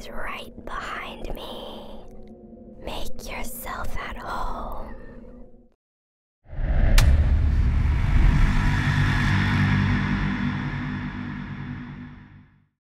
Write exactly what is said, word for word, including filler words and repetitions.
is right behind me. Make yourself at home.